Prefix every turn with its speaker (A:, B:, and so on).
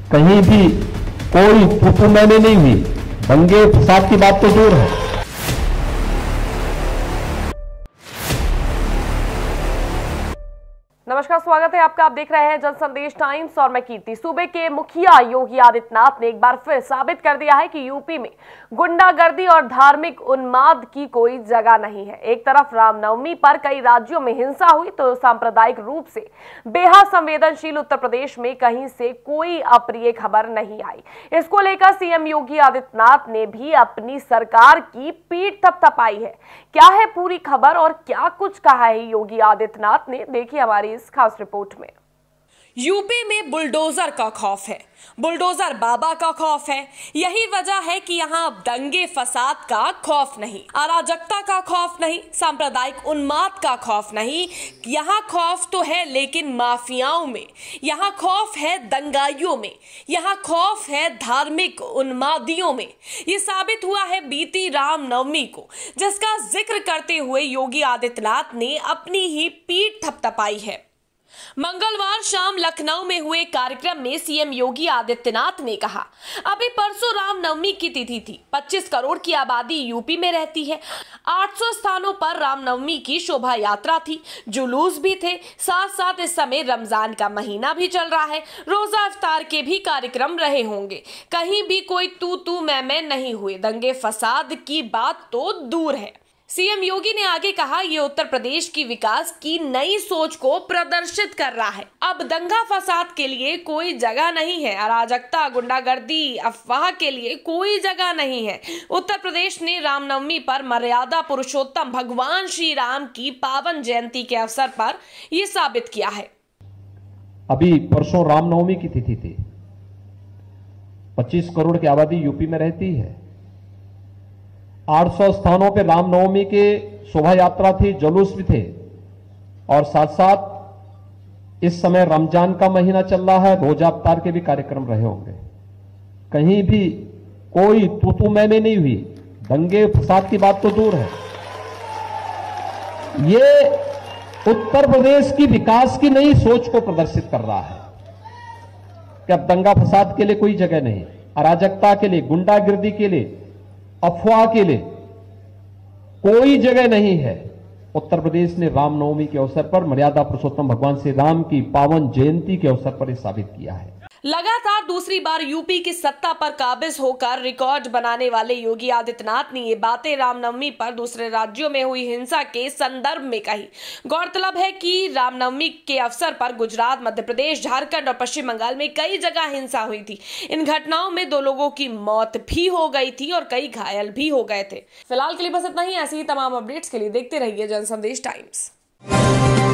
A: कहीं भी कोई तू मैंने नहीं हुई। दंगे फसाद की बात तो दूर है।
B: नमस्कार, स्वागत है आपका। आप देख रहे हैं जन संदेश टाइम्स और मैं कीर्ति। सूबे के मुखिया योगी आदित्यनाथ ने एक बार फिर साबित कर दिया है कि यूपी में गुंडागर्दी और धार्मिक उन्माद की कोई जगह नहीं है। एक तरफ रामनवमी पर कई राज्यों में हिंसा हुई तो सांप्रदायिक रूप से बेहद संवेदनशील उत्तर प्रदेश में कहीं से कोई अप्रिय खबर नहीं आई। इसको लेकर सीएम योगी आदित्यनाथ ने भी अपनी सरकार की पीठ थपथपाई है। क्या है पूरी खबर और क्या कुछ कहा है योगी आदित्यनाथ ने, देखिए हमारी इस खास रिपोर्ट में। यूपी में बुलडोजर का खौफ है, बुलडोजर बाबा का खौफ है। यही वजह है कि यहाँ दंगे फसाद का खौफ नहीं, अराजकता का खौफ नहीं, सांप्रदायिक उन्माद का खौफ नहीं। यहाँ खौफ तो है लेकिन माफियाओं में, यहाँ खौफ है दंगाइयों में, यहाँ खौफ है धार्मिक उन्मादियों में। ये साबित हुआ है बीती रामनवमी को, जिसका जिक्र करते हुए योगी आदित्यनाथ ने अपनी ही पीठ थपथपाई है। मंगलवार शाम लखनऊ में हुए कार्यक्रम में सीएम योगी आदित्यनाथ ने कहा, अभी परसों रामनवमी की तिथि थी। 25 करोड़ की आबादी यूपी में रहती है। 800 स्थानों पर रामनवमी की शोभा यात्रा थी, जुलूस भी थे। साथ साथ इस समय रमजान का महीना भी चल रहा है, रोजा इफ्तार के भी कार्यक्रम रहे होंगे। कहीं भी कोई तू मैं नहीं हुए। दंगे फसाद की बात तो दूर है। सीएम योगी ने आगे कहा, ये उत्तर प्रदेश की विकास की नई सोच को प्रदर्शित कर रहा है। अब दंगा फसाद के लिए कोई जगह नहीं है, अराजकता, गुंडागर्दी, अफवाह के लिए कोई जगह नहीं है। उत्तर प्रदेश ने रामनवमी पर मर्यादा पुरुषोत्तम भगवान श्री राम की पावन जयंती के अवसर पर ये साबित किया है।
A: अभी परसों रामनवमी की तिथि थी। 25 करोड़ की आबादी यूपी में रहती है। 800 स्थानों पे रामनवमी के शोभा यात्रा थी, जुलूस भी थे। और साथ साथ इस समय रमजान का महीना चल रहा है, रोजा इफ्तार के भी कार्यक्रम रहे होंगे। कहीं भी कोई तू मैंने नहीं हुई। दंगे फसाद की बात तो दूर है। ये उत्तर प्रदेश की विकास की नई सोच को प्रदर्शित कर रहा है कि अब दंगा फसाद के लिए कोई जगह नहीं, अराजकता के लिए, गुंडागिर्दी के लिए, अफवाह के लिए कोई जगह नहीं है। उत्तर प्रदेश ने रामनवमी के अवसर पर मर्यादा पुरुषोत्तम भगवान श्री राम की पावन जयंती के अवसर पर यह साबित किया है।
B: लगातार दूसरी बार यूपी की सत्ता पर काबिज होकर रिकॉर्ड बनाने वाले योगी आदित्यनाथ ने ये बातें रामनवमी पर दूसरे राज्यों में हुई हिंसा के संदर्भ में कही। गौरतलब है कि रामनवमी के अवसर पर गुजरात, मध्य प्रदेश, झारखंड और पश्चिम बंगाल में कई जगह हिंसा हुई थी। इन घटनाओं में 2 लोगों की मौत भी हो गई थी और कई घायल भी हो गए थे। फिलहाल के लिए बस इतना ही। ऐसी ही तमाम अपडेट्स के लिए देखते रहिए जन संदेश टाइम्स।